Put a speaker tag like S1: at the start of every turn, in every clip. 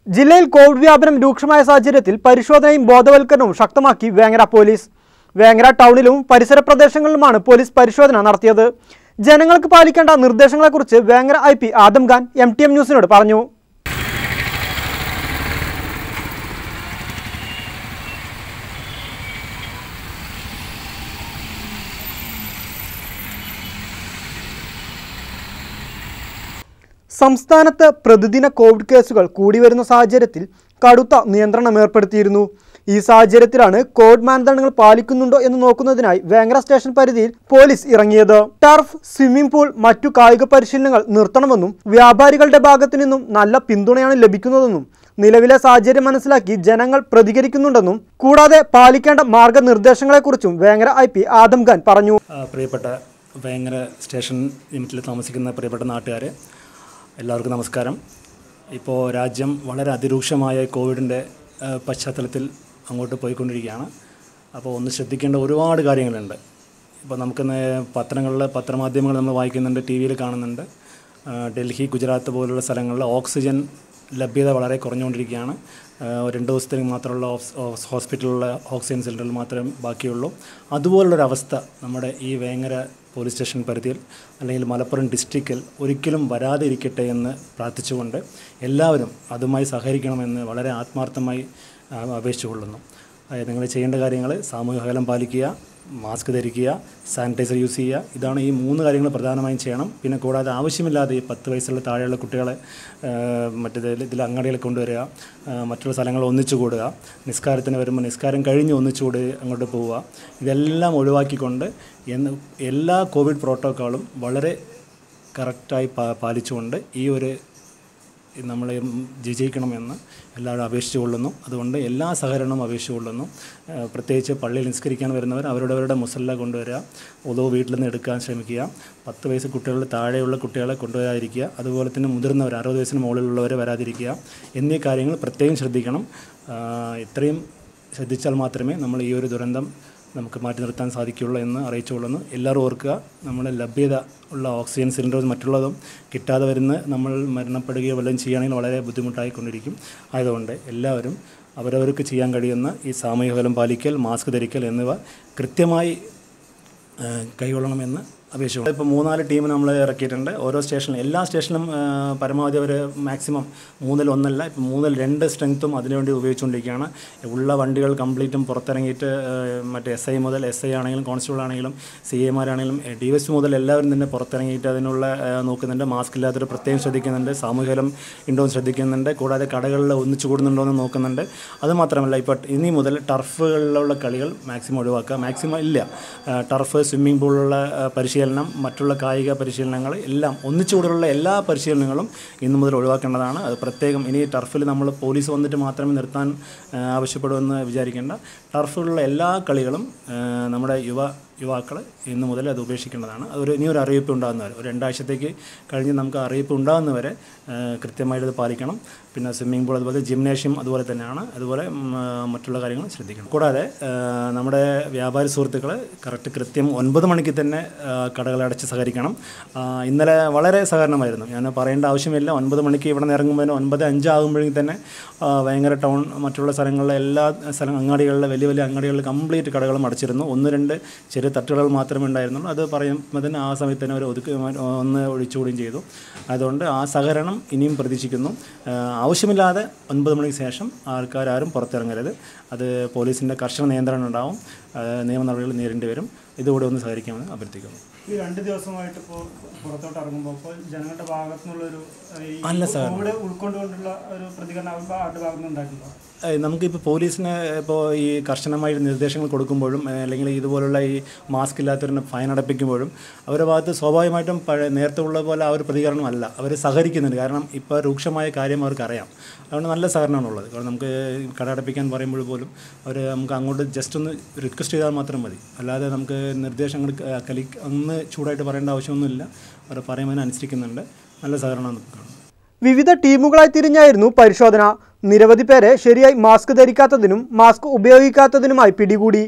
S1: ജില്ലയിൽ കോവിഡ് വ്യാപനം രൂക്ഷമായ സാഹചര്യത്തിൽ പരിശോധനയും ബോധവൽക്കരണവും ശക്തമാക്കി വേങ്ങര പോലീസ്. വേങ്ങര ടൗണിലും പരിസര പ്രദേശങ്ങളിലുമാണ് പോലീസ് പരിശോധന നടത്തിയത്. ജനങ്ങൾക്ക് പാലിക്കേണ്ട നിർദ്ദേശങ്ങളെക്കുറിച്ച് വേങ്ങര IP ആദം ഖാൻ MTM ന്യൂസിനോട് പറഞ്ഞു. സംസ്ഥാനത്ത് പ്രതിദിന കോവിഡ് കേസുകൾ കൂടി വരുന്ന സാഹചര്യത്തിൽ കടുത്ത നിയന്ത്രണം ഏർപ്പെടുത്തിയിരുന്നു. ഈ സാഹചര്യത്തിലാണ് കോവിഡ് മാനദണ്ഡങ്ങൾ പാലിക്കുന്നുണ്ടോ എന്ന് നോക്കുന്നതിനായി വേങ്ങര സ്റ്റേഷൻ പരിധിയിൽ പോലീസ് ഇറങ്ങിയത്. ടർഫ്, സ്വിമ്മിംഗ് പൂൾ, മറ്റു കായിക പരിശീലനങ്ങൾ നിർത്തണമെന്നും വ്യാപാരികളുടെ ഭാഗത്തു നിന്നും നല്ല പിന്തുണയാണ് ലഭിക്കുന്നതെന്നും നിലവിലെ സാഹചര്യം മനസ്സിലാക്കി ജനങ്ങൾ പ്രതികരിക്കുന്നുണ്ടെന്നും കൂടാതെ പാലിക്കേണ്ട മാർഗനിർദ്ദേശങ്ങളെക്കുറിച്ചും വേങ്ങര IP ആദം ഖാൻ പറഞ്ഞു.
S2: പ്രിയപ്പെട്ട വേങ്ങര സ്റ്റേഷൻ ലിമിറ്റിൽ താമസിക്കുന്ന പ്രിയപ്പെട്ട നാട്ടുകാരെ, എല്ലാവർക്കും നമസ്കാരം. ഇപ്പോൾ രാജ്യം വളരെ അതിരൂക്ഷമായ കോവിഡിൻ്റെ പശ്ചാത്തലത്തിൽ അങ്ങോട്ട് പോയിക്കൊണ്ടിരിക്കുകയാണ്. അപ്പോൾ ഒന്ന് ശ്രദ്ധിക്കേണ്ട ഒരുപാട് കാര്യങ്ങളുണ്ട്. ഇപ്പോൾ നമുക്കിന്ന് പത്രമാധ്യമങ്ങൾ നമ്മൾ വായിക്കുന്നുണ്ട്, TV കാണുന്നുണ്ട്. ഡൽഹി, ഗുജറാത്ത് പോലുള്ള സ്ഥലങ്ങളിൽ ഓക്സിജൻ ലഭ്യത വളരെ കുറഞ്ഞുകൊണ്ടിരിക്കുകയാണ്. 2 ദിവസത്തേക്ക് മാത്രമുള്ള ഹോസ്പിറ്റലിലുള്ള ഓക്സിജൻ സിലിണ്ടറിൽ മാത്രമേ ബാക്കിയുള്ളൂ. അതുപോലുള്ളൊരവസ്ഥ നമ്മുടെ ഈ വേങ്ങര പോലീസ് സ്റ്റേഷൻ പരിധിയിൽ അല്ലെങ്കിൽ മലപ്പുറം ഡിസ്ട്രിക്റ്റിൽ ഒരിക്കലും വരാതെ ഇരിക്കട്ടെ എന്ന് പ്രാർത്ഥിച്ചുകൊണ്ട് എല്ലാവരും അതുമായി സഹകരിക്കണമെന്ന് വളരെ ആത്മാർത്ഥമായി അപേക്ഷിച്ചുകൊള്ളുന്നു. നിങ്ങൾ ചെയ്യേണ്ട കാര്യങ്ങൾ സാമൂഹിക അകലം പാലിക്കുക, മാസ്ക് ധരിക്കുക, സാനിറ്റൈസർ യൂസ് ചെയ്യുക. ഇതാണ് ഈ 3 കാര്യങ്ങൾ പ്രധാനമായും ചെയ്യണം. പിന്നെ കൂടാതെ ആവശ്യമില്ലാതെ ഈ 10 വയസ്സുള്ള താഴെയുള്ള കുട്ടികളെ ഇതിൽ അങ്ങാടികളിൽ കൊണ്ടുവരിക, മറ്റുള്ള സ്ഥലങ്ങൾ ഒന്നിച്ചു കൂടുക, നിസ്കാരത്തിന് വരുമ്പോൾ നിസ്കാരം കഴിഞ്ഞ് ഒന്നിച്ചുകൂടി അങ്ങോട്ട് പോവുക. ഇതെല്ലാം ഒഴിവാക്കിക്കൊണ്ട് എല്ലാ കോവിഡ് പ്രോട്ടോക്കോളും വളരെ കറക്റ്റായി പാലിച്ചുകൊണ്ട് ഈ ഒരു നമ്മളെ വിജയിക്കണമെന്ന് എല്ലാവരും അപേക്ഷിച്ചു കൊള്ളുന്നു. അതുകൊണ്ട് എല്ലാ സഹകരണവും അപേക്ഷിച്ചു കൊള്ളുന്നു. പ്രത്യേകിച്ച് പള്ളിയിൽ നിസ്കരിക്കാൻ വരുന്നവർ അവരുടെ മുസല്ല കൊണ്ടുവരിക, ഒതോ വീട്ടിൽ നിന്ന് എടുക്കാൻ ശ്രമിക്കുക. 10 വയസ്സ് കുട്ടികളിൽ താഴെയുള്ള കുട്ടികളെ കൊണ്ടുവരാതിരിക്കുക. അതുപോലെ തന്നെ മുതിർന്നവർ 60 വയസ്സിന് മുകളിലുള്ളവരെ വരാതിരിക്കുക എന്നീ കാര്യങ്ങൾ പ്രത്യേകം ശ്രദ്ധിക്കണം. ഇത്രയും ശ്രദ്ധിച്ചാൽ മാത്രമേ നമ്മൾ ഈ ഒരു ദുരന്തം നമുക്ക് മാറ്റി നിർത്താൻ സാധിക്കുകയുള്ളൂ എന്ന് അറിയിച്ചുകൊള്ളുന്നു. എല്ലാവരും ഓർക്കുക, നമ്മുടെ ലഭ്യത ഉള്ള ഓക്സിജൻ സിലിണ്ടറും മറ്റുള്ളതും കിട്ടാതെ വരുന്ന നമ്മൾ മരണപ്പെടുകയോ വല്ലതും ചെയ്യുകയാണെങ്കിൽ വളരെ ബുദ്ധിമുട്ടായിക്കൊണ്ടിരിക്കും. ആയതുകൊണ്ട് എല്ലാവരും അവരവർക്ക് ചെയ്യാൻ കഴിയുന്ന ഈ സാമൂഹിക അകലം പാലിക്കൽ, മാസ്ക് ധരിക്കൽ എന്നിവ കൃത്യമായി കൈകൊള്ളണമെന്ന് അപേക്ഷിച്ചു. ഇപ്പോൾ 3-4 ടീം നമ്മൾ ഇറക്കിയിട്ടുണ്ട്. ഓരോ സ്റ്റേഷനിലും എല്ലാ സ്റ്റേഷനിലും പരമാവധി അവർ മാക്സിമം 3-1 ഇപ്പോൾ 3-2 സ്ട്രെങ്ത്തും അതിനുവേണ്ടി ഉപയോഗിച്ചുകൊണ്ടിരിക്കുകയാണ്. ഉള്ള വണ്ടികൾ കംപ്ലീറ്റും പുറത്തിറങ്ങിയിട്ട് മറ്റേ SI മുതൽ SI ആണെങ്കിലും കോൺസ്റ്റബിൾ ആണെങ്കിലും CAമാരാണെങ്കിലും DSP മുതൽ എല്ലാവരും തന്നെ പുറത്തിറങ്ങിയിട്ട് അതിനുള്ള നോക്കുന്നുണ്ട്. മാസ്ക് ഇല്ലാത്തൊരു പ്രത്യേകം ശ്രദ്ധിക്കുന്നുണ്ട്, സാമൂഹികം ഉണ്ടോ എന്ന് ശ്രദ്ധിക്കുന്നുണ്ട്. കൂടാതെ കടകളിൽ ഒന്നിച്ചു കൂടുന്നുണ്ടോ എന്ന് നോക്കുന്നുണ്ട്. അതുമാത്രമല്ല, ഇപ്പോൾ ഇനി മുതൽ ടർഫുകളിലുള്ള കളികൾ മാക്സിമം ഒഴിവാക്കുക. മാക്സിമം ഇല്ല, ടർഫ്, സ്വിമ്മിംഗ് പൂളിലുള്ള പരിശീലനം, മറ്റുള്ള കായിക പരിശീലനങ്ങൾ എല്ലാം ഒന്നിച്ചുകൂടെയുള്ള എല്ലാ പരിശീലനങ്ങളും ഇന്നു മുതൽ ഒഴിവാക്കേണ്ടതാണ്. അത് പ്രത്യേകം ഇനി ടർഫിൽ നമ്മൾ പോലീസ് വന്നിട്ട് മാത്രമേ നിർത്താൻ ആവശ്യപ്പെടുമെന്ന് വിചാരിക്കേണ്ട. ടർഫിലുള്ള എല്ലാ കളികളും നമ്മുടെ യുവാക്കൾ ഇന്നു മുതൽ അത് ഉപേക്ഷിക്കേണ്ടതാണ്. ഇനിയൊരു അറിയിപ്പ് ഉണ്ടാകുന്നവരെ, ഒരു 2 ആഴ്ചത്തേക്ക് കഴിഞ്ഞ് നമുക്ക് അറിയിപ്പ് ഉണ്ടാകുന്നവരെ കൃത്യമായിട്ട് പാലിക്കണം. പിന്നെ സ്വിമ്മിംഗ് പൂൾ, അതുപോലെ ജിംനേഷ്യം അതുപോലെ തന്നെയാണ്. അതുപോലെ മറ്റുള്ള കാര്യങ്ങൾ ശ്രദ്ധിക്കണം. കൂടാതെ നമ്മുടെ വ്യാപാരി സുഹൃത്തുക്കൾ കൃത്യം 9 മണിക്ക് തന്നെ കടകളടച്ച് സഹകരിക്കണം. ഇന്നലെ വളരെ സഹകരണമായിരുന്നു, ഞാൻ പറയേണ്ട ആവശ്യമില്ല. 9 മണിക്ക് ഇവിടെ നിന്ന് ഇറങ്ങുമ്പോൾ 9:05 ആകുമ്പോഴേക്കും തന്നെ വേങ്ങര ടൗൺ മറ്റുള്ള സ്ഥലങ്ങളിലെ എല്ലാ അങ്ങാടികളിലെ വലിയ അങ്ങാടികളിൽ കംപ്ലീറ്റ് കടകളും അടച്ചിരുന്നു. 1-2 ചെറിയ തട്ടുകൾ മാത്രമേ ഉണ്ടായിരുന്നുള്ളൂ. അത് പറയുമ്പോൾ തന്നെ ആ സമയത്ത് തന്നെ അവർ ഒന്ന് ഒഴിച്ചുകൂടുകയും ചെയ്തു. അതുകൊണ്ട് ആ സഹകരണം ഇനിയും പ്രതീക്ഷിക്കുന്നു. ആവശ്യമില്ലാതെ 9 മണിക്ക് ശേഷം ആൾക്കാരും പുറത്തിറങ്ങരുത്. അത് പോലീസിൻ്റെ കർശന നിയന്ത്രണം ഉണ്ടാവും, നിയമ നടപടികൾ നേരിടേണ്ടി വരും. ഇതുകൂടെ ഒന്ന് സഹകരിക്കാമെന്ന് അഭ്യർത്ഥിക്കുന്നു.
S3: ഈ 2 ദിവസമായിട്ട് ഇപ്പോൾ പുറത്തോട്ട് ഇറങ്ങുമ്പോൾ ഇപ്പോൾ ജനങ്ങളുടെ ഭാഗത്തു നിന്നുള്ളൊരു ഉൾക്കൊണ്ടുകൊണ്ടുള്ള ഒരു പ്രതികരണം അവരുടെ ഭാഗത്ത് നിന്ന് ഉണ്ടായിട്ടുണ്ടോ?
S2: നമുക്കിപ്പോൾ പോലീസിന് ഇപ്പോൾ ഈ കർശനമായ നിർദ്ദേശങ്ങൾ കൊടുക്കുമ്പോഴും അല്ലെങ്കിൽ ഇതുപോലുള്ള ഈ മാസ്ക് ഇല്ലാത്തവരിന് ഫൈൻ അടപ്പിക്കുമ്പോഴും അവരുടെ ഭാഗത്ത് സ്വാഭാവികമായിട്ടും നേരത്തെ ഉള്ള പോലെ ആ ഒരു പ്രതികരണമല്ല, അവർ സഹകരിക്കുന്നുണ്ട്. കാരണം ഇപ്പോൾ രൂക്ഷമായ കാര്യം അവർക്കറിയാം. അതുകൊണ്ട് നല്ല സഹകരണമാണുള്ളത്. കാരണം നമുക്ക് കടയടപ്പിക്കാൻ പറയുമ്പോൾ പോലും നമുക്ക് അങ്ങോട്ട് ജസ്റ്റ് ഒന്ന് റിക്വസ്റ്റ് ചെയ്താൽ മാത്രം മതി. അല്ലാതെ നമുക്ക് നിർദ്ദേശങ്ങൾ ഒന്ന് ചൂടായിട്ട് പറയേണ്ട ആവശ്യമൊന്നുമില്ല. അവർ പറയുമ്പോൾ അനുസരിക്കുന്നുണ്ട്. നല്ല സഹകരണം നമുക്ക് കാണും.
S1: വിവിധ ടീമുകളായി തിരിഞ്ഞായിരുന്നു പരിശോധന. നിരവധി പേരെ ശരിയായി മാസ്ക് ധരിക്കാത്തതിനും മാസ്ക് ഉപയോഗിക്കാത്തതിനുമായി പിടികൂടി.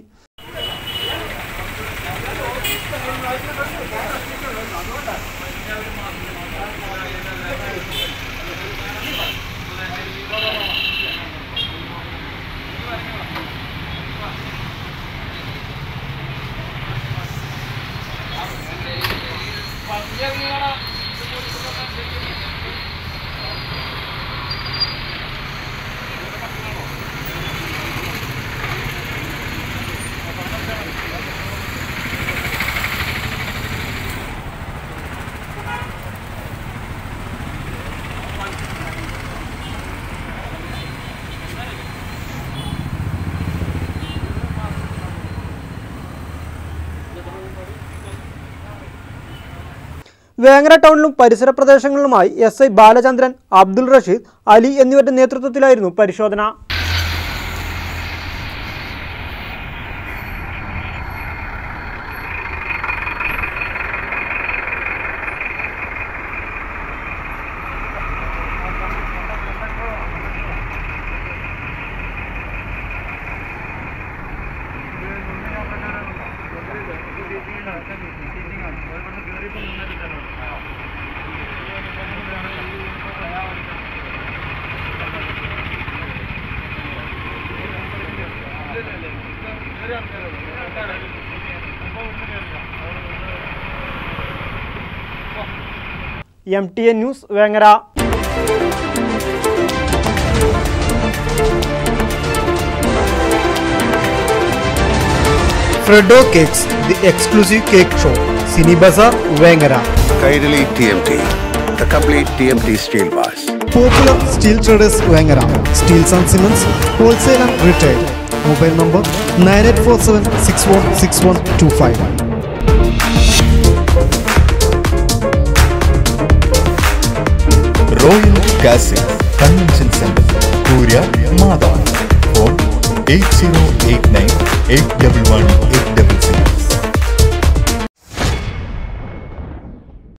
S1: വേങ്ങര ടൗണിലും പരിസര പ്രദേശങ്ങളിലുമായി SI ബാലചന്ദ്രൻ, അബ്ദുൾ റഷീദ്, അലി എന്നിവരുടെ നേതൃത്വത്തിലായിരുന്നു പരിശോധന. MTN news Vengara. Freddo Cakes, the exclusive cake shop, Cine Bazaar, Vengara.
S4: Kairali TMT, the complete TMT steel bars.
S1: Popular Steel Traders, Vengara. Steels and Cements, wholesale and retail. Mobile number 9847 616125.
S5: Royal Castle Convention Center, Korea, Madam. Phone 8089 811